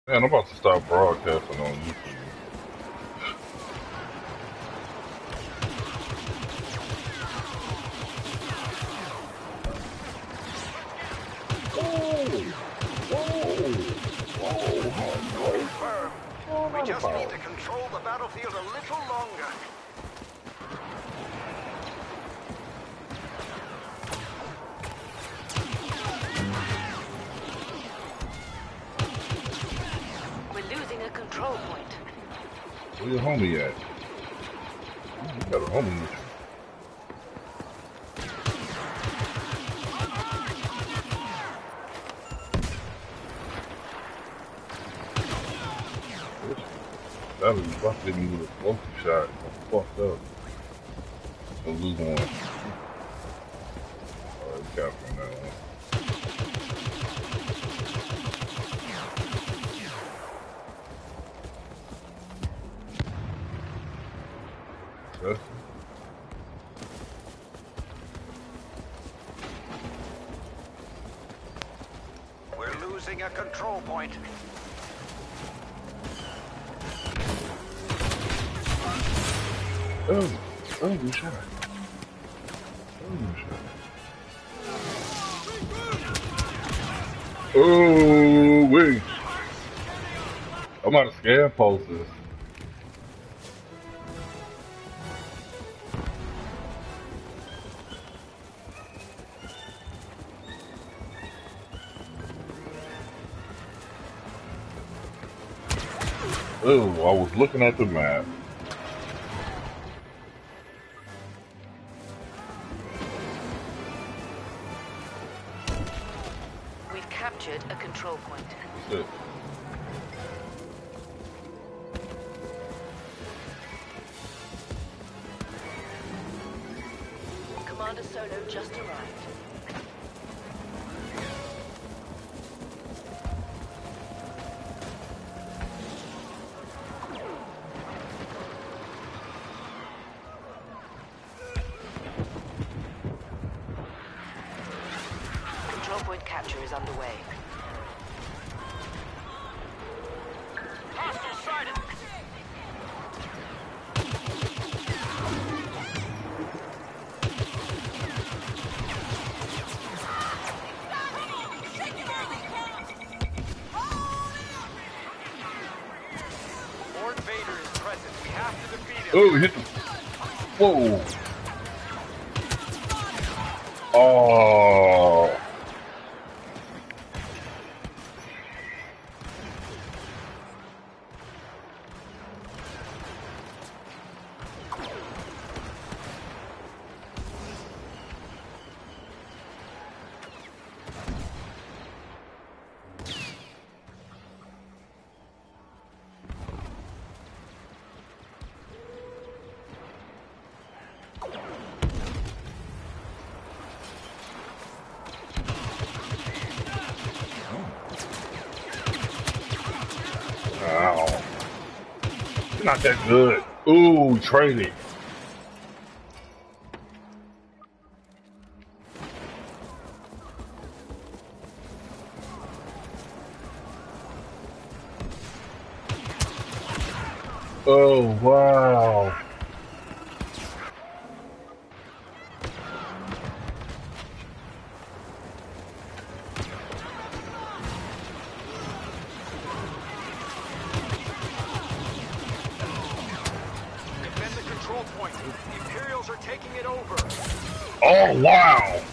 Man, I'm about to start broadcasting on YouTube. Confirm. We just need to control the battlefield a little longer. We're losing a control point. Where your homie at? You got a homie with you. That was about to hit me with a explosive shot. I fucked up. Gonna lose one. Alright, capturing that one. That's We're losing a control point. good shot. Good shot. Oh, wait. I'm out of scam posters. Oh, I was looking at the map. We've captured a control point. Shit. Commander Solo just arrived. Control point capture is underway. Hostile sighted. Lord Vader is present. We have to defeat him. Oh, he hit the. Whoa. Oh. Ow. You're not that good. Ooh, traded. Oh, wow. Defend the control point. The Imperials are taking it over. Oh, wow.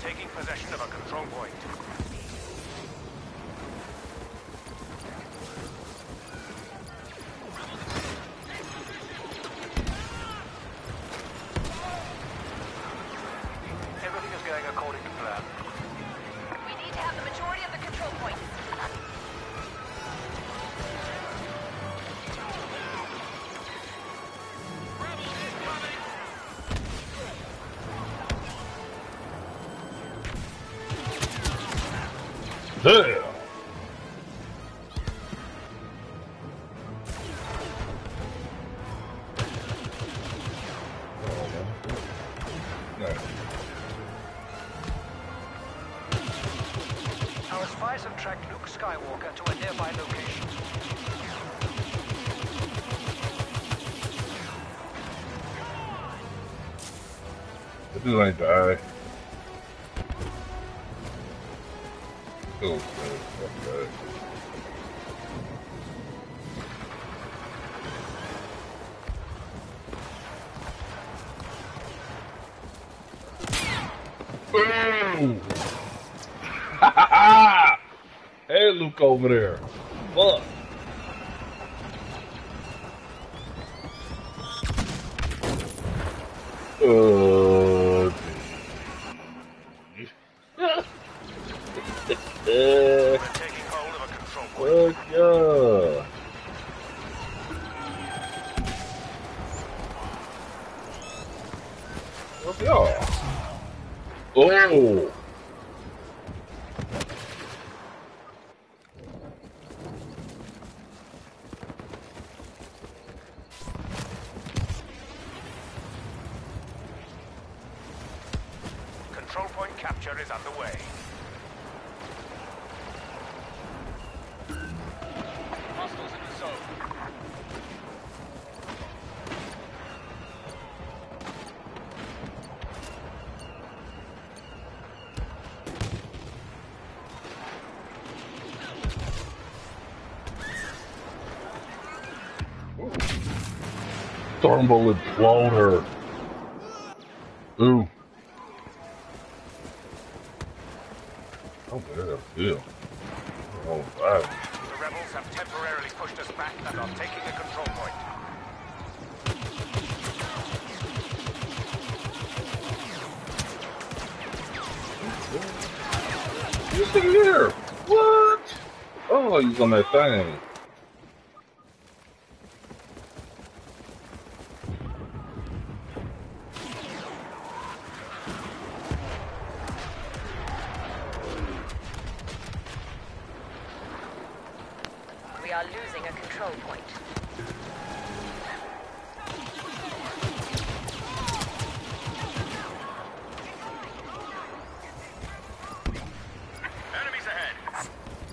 taking possession of a control point. Everything is going according to plan. We need to have the majority of the control points. Damn. Our spies have tracked Luke Skywalker to a nearby location. This dude ain't die. Oh, man. Fuck that. Boom! Hey, Luke over there. Fuck. We're taking hold of a control point. Fuck yeah. Fuck yeah. Oh. Control point capture is underway. Hostiles in the zone. Storm bullet blowed her. Ooh. Oh, yeah, yeah. Oh, wow. The rebels have temporarily pushed us back and are taking a control point. He's in here. What? Oh, he's on that thing. We are losing a control point. Enemies ahead.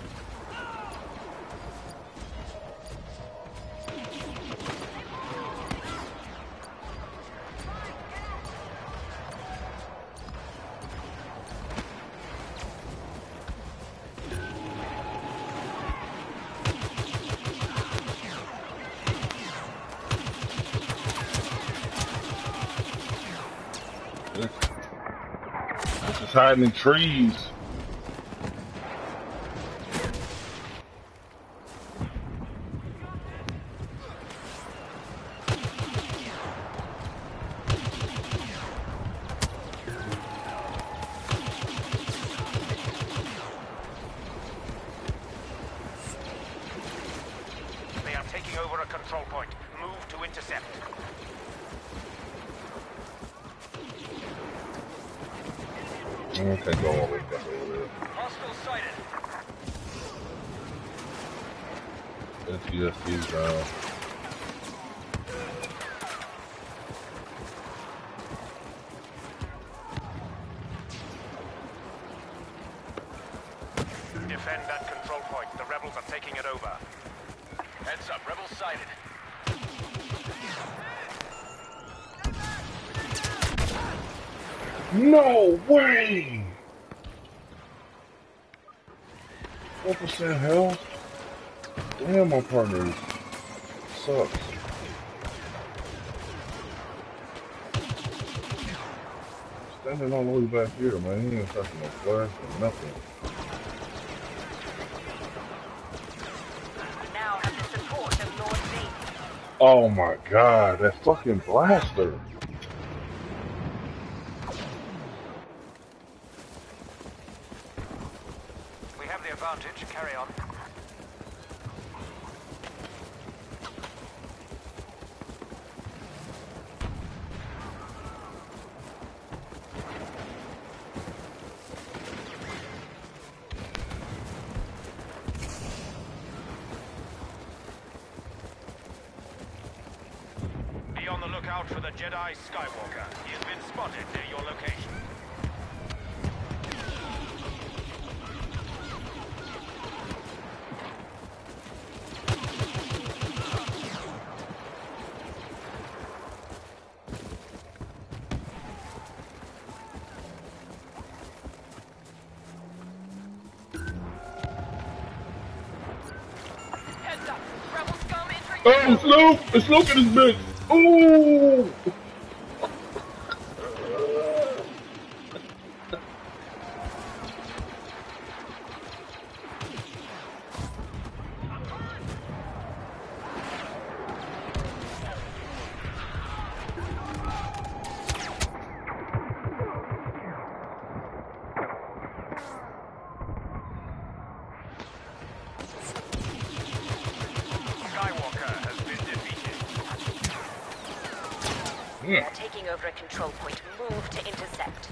This is hiding in trees. They are taking over a control point. Move to intercept. I can't go all the way back over there. Hostile sighted. NTSC's down. Defend that control point. The rebels are taking it over. Heads up, rebels sighted. No way! 4% health? Damn, my partner sucks. Standing all the way back here, man. He ain't touching no flash or nothing. We now have the support of Lord Vader. Oh my god, that fucking blaster. We have the advantage. Carry on. Be on the lookout for the Jedi Skywalker. He has been spotted near your location. Heads up! Rebel scum entering Oh, the Snoop! It's Snoop in this bitch! Ooh! Skywalker has been defeated. We are taking over a control point. Move to intercept.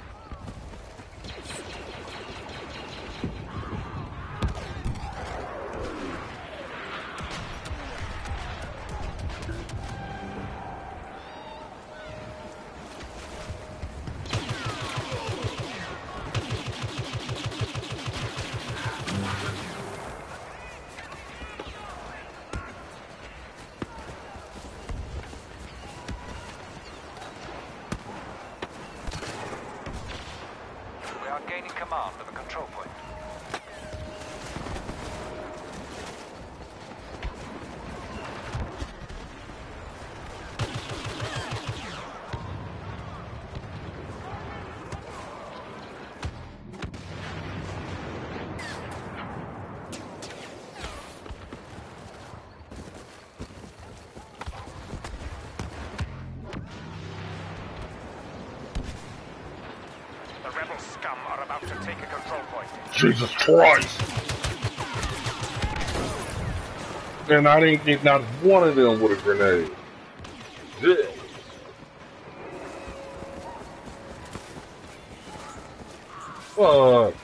We are gaining command of the control point. The rebel scum are about to take a control point. Jesus Christ! And I didn't get not one of them with a grenade. Yeah. Fuck.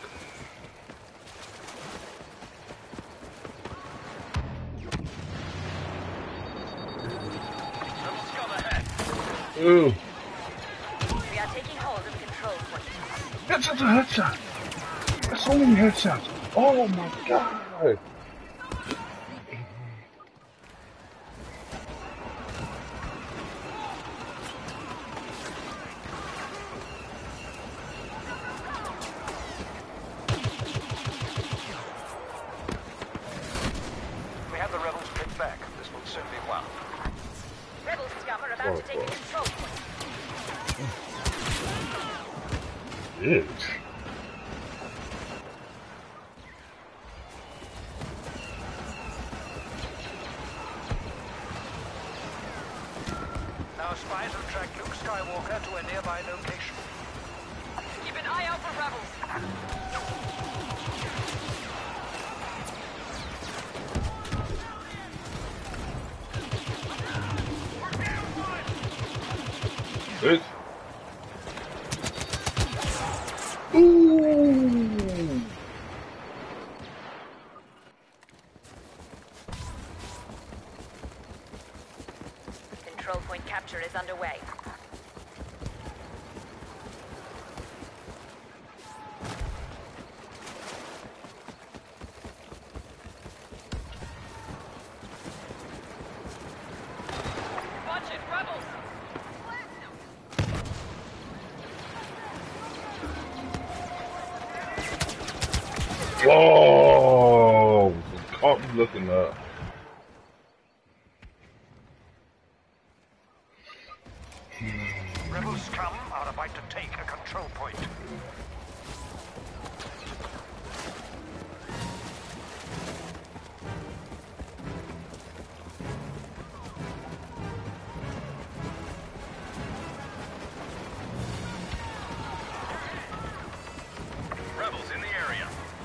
Rebel scum ahead. Ooh. We are taking hold of control point. Headshot's a headshot. That's so many headshots. Oh my god. We have the rebels picked back. This will soon be won. Rebel scum are about to take a control point. Bitch. Our spies have tracked Luke Skywalker to a nearby location. Keep an eye out for rebels. Bitch. Ooh. Control point capture is underway. Watch it, rebels! Whoa! Caught me looking up. Rebel scum are about to take a control point. Rebels in the area.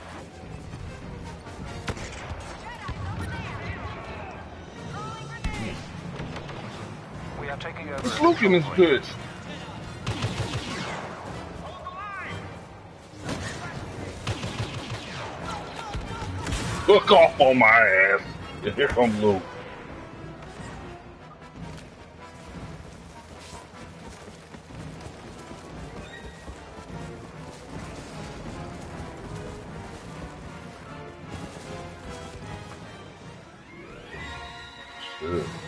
We are taking over. This looking is bitch. Look off on my ass. Here comes Luke. Shit.